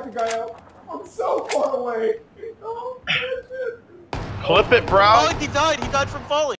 the guy out. I'm so far away. Oh, shit. Clip it, bro. Oh, he died. He died from falling.